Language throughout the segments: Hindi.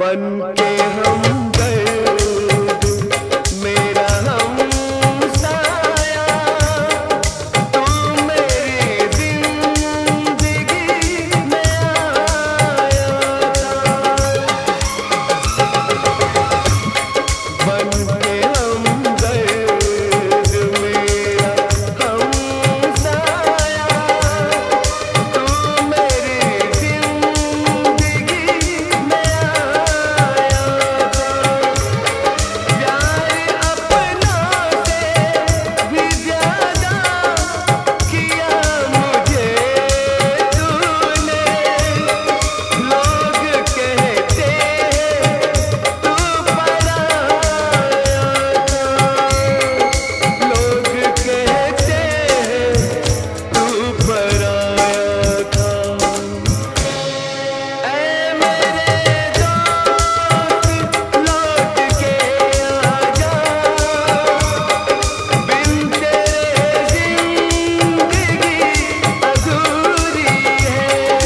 बन के हम दर्द मेरा हमसाया, तू मेरी जिंदगी में आया था। बन के हम दर्द मेरा हमसाया, तू मेरी जिंदगी में आया था। प्यार अपनों से भी ज्यादा किया मुझे तूने। लोग कहते तू पराया था, लोग कहते तू पराया था। ऐ मेरे दोस्त लौट के आजा, बिन तेरे जिंदगी अधूरी है।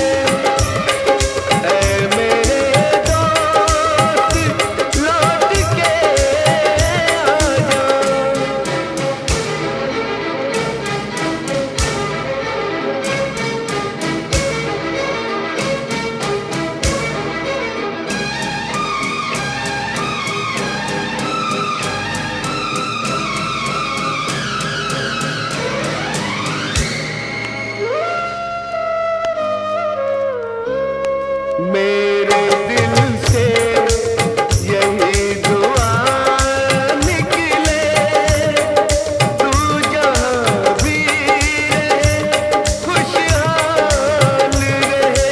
ऐ मेरे दोस्त लौट के आजा। मेरे दिल से यही दुआ निकले, तू जहाँ भी रहे खुशहाल रहे।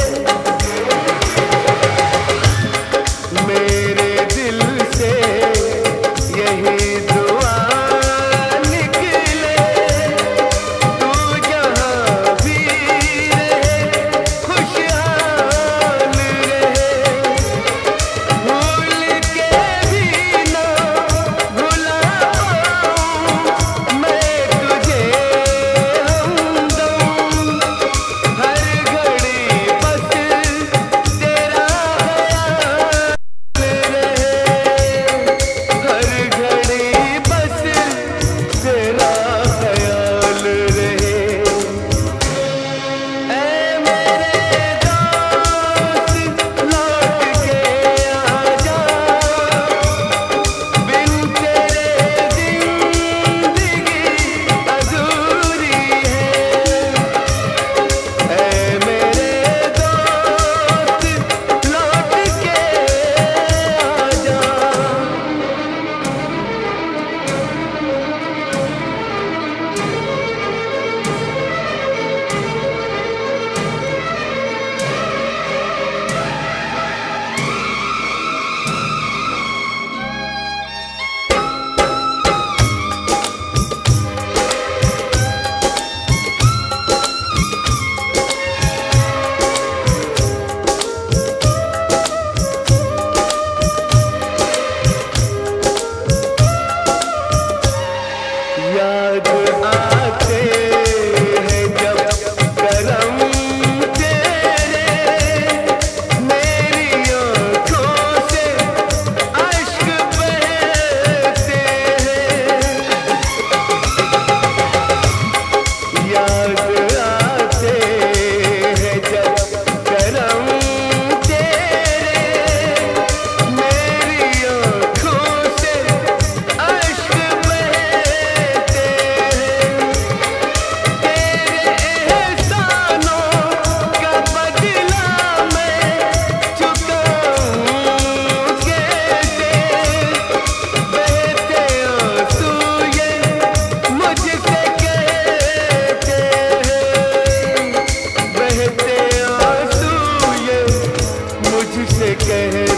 मेरे दिल से यही दुआ निकले, तू जहाँ भी रहे खुशहाल रहे। भूल के भी ना भुला पाऊं मैं तुझे हमदम, हर घड़ी बस तेरा ख्याल रहे, हर घड़ी बस तेरा ख्याल रहे। ऐ मेरे दोस्त लौट के आजा, बिन तेरे जिंदगी अधूरी है। ऐ मेरे दोस्त लौट के आजा। याद आते हैं जब करम तेरे, मेरी आँखों से अश्क बहते हैं। याद आते हैं जब करम तेरे, मेरी आँखों से अश्क बहते हैं। तेरे एहसानों का बदला मैं चुकाऊं कैसे। बहते आंसू ये मुझसे कहते हैं, बहते आंसू ये मुझसे कहते